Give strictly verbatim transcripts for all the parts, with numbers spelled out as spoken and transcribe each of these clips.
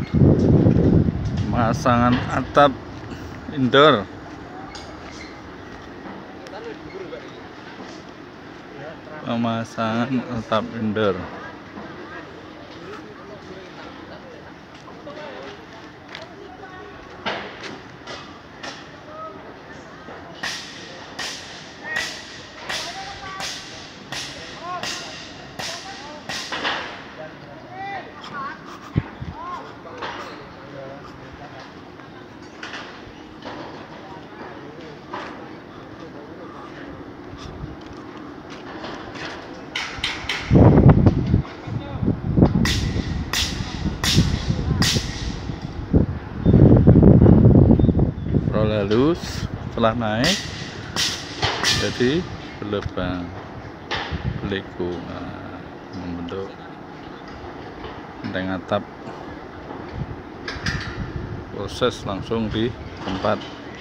Pemasangan atap indoor. Pemasangan atap indoor. Roll halus setelah naik jadi berlubang beliku, nah, membentuk genteng atap. Proses langsung di tempat.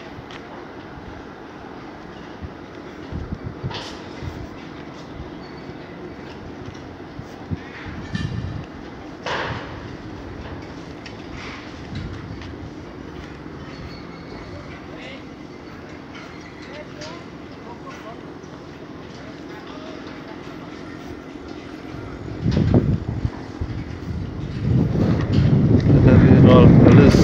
Dari roll halus.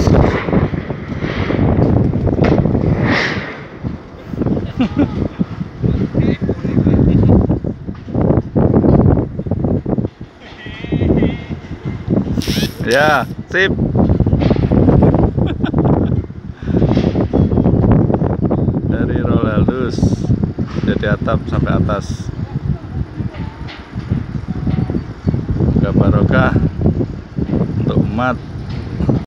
Ya, sip. Dari roll halus jadi atap sampai atas. Semoga barokah untuk umat.